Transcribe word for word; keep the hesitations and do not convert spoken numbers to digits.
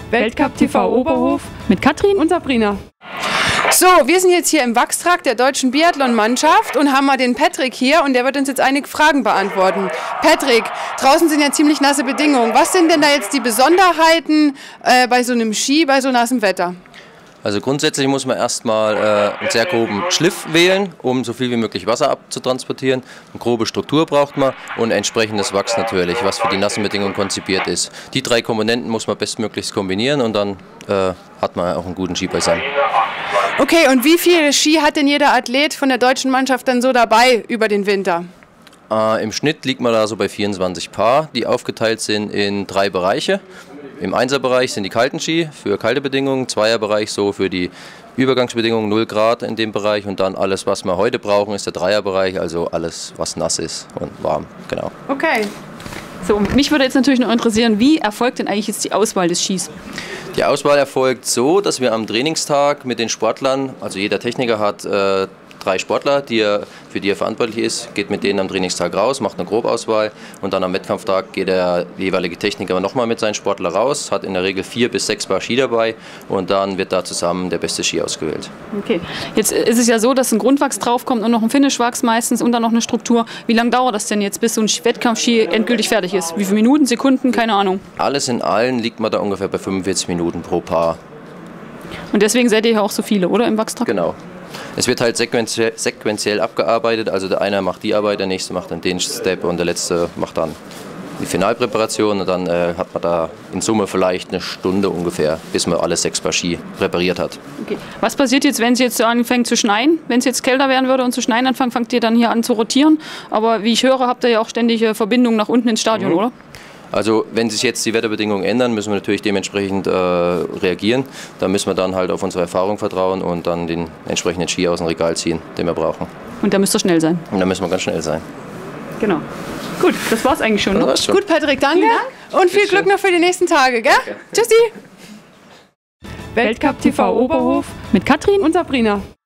Weltcup T V Oberhof mit Katrin und Sabrina. So, wir sind jetzt hier im Wachstrakt der deutschen Biathlon-Mannschaft und haben mal den Patrick hier und der wird uns jetzt einige Fragen beantworten. Patrick, draußen sind ja ziemlich nasse Bedingungen. Was sind denn da jetzt die Besonderheiten äh, bei so einem Ski, bei so nassem Wetter? Also grundsätzlich muss man erstmal äh, einen sehr groben Schliff wählen, um so viel wie möglich Wasser abzutransportieren. Eine grobe Struktur braucht man und entsprechendes Wachs natürlich, was für die nassen Bedingungen konzipiert ist. Die drei Komponenten muss man bestmöglichst kombinieren und dann äh, hat man auch einen guten Ski beisammen. Okay, und wie viele Ski hat denn jeder Athlet von der deutschen Mannschaft dann so dabei über den Winter? Äh, Im Schnitt liegt man da so bei vierundzwanzig Paar, die aufgeteilt sind in drei Bereiche. Im Einserbereich sind die kalten Ski für kalte Bedingungen, Zweierbereich so für die Übergangsbedingungen, null Grad in dem Bereich und dann alles, was wir heute brauchen, ist der Dreierbereich, also alles, was nass ist und warm, genau. Okay. So, mich würde jetzt natürlich noch interessieren, wie erfolgt denn eigentlich jetzt die Auswahl des Skis? Die Auswahl erfolgt so, dass wir am Trainingstag mit den Sportlern, also jeder Techniker hat äh, drei Sportler, die er, für die er verantwortlich ist, geht mit denen am Trainingstag raus, macht eine Grobauswahl und dann am Wettkampftag geht der jeweilige Techniker nochmal mit seinen Sportler raus, hat in der Regel vier bis sechs Paar Ski dabei und dann wird da zusammen der beste Ski ausgewählt. Okay, jetzt ist es ja so, dass ein Grundwachs draufkommt und noch ein Finishwachs meistens und dann noch eine Struktur. Wie lange dauert das denn jetzt, bis so ein Wettkampfski endgültig fertig ist? Wie viele Minuten, Sekunden, keine Ahnung? Alles in allen liegt man da ungefähr bei fünfundvierzig Minuten pro Paar. Und deswegen seid ihr ja auch so viele, oder, im Wachstrakt? Genau. Es wird halt sequenziell, sequenziell abgearbeitet, also der eine macht die Arbeit, der nächste macht dann den Step und der letzte macht dann die Finalpräparation und dann äh, hat man da in Summe vielleicht eine Stunde ungefähr, bis man alle sechs Paar Ski präpariert hat. Okay. Was passiert jetzt, wenn es jetzt anfängt zu schneien? Wenn es jetzt kälter werden würde und zu schneien anfangen, fangt ihr dann hier an zu rotieren? Aber wie ich höre, habt ihr ja auch ständig Verbindungen nach unten ins Stadion, mhm. oder? Also wenn sich jetzt die Wetterbedingungen ändern, müssen wir natürlich dementsprechend äh, reagieren. Da müssen wir dann halt auf unsere Erfahrung vertrauen und dann den entsprechenden Ski aus dem Regal ziehen, den wir brauchen. Und da müsst ihr schnell sein? Und da müssen wir ganz schnell sein. Genau. Gut, das war's eigentlich schon. Ne? schon. Gut, Patrick, danke. Dank. Und viel Glück noch für die nächsten Tage, gell? Danke. Tschüssi. Weltcup T V Oberhof mit Katrin und Sabrina.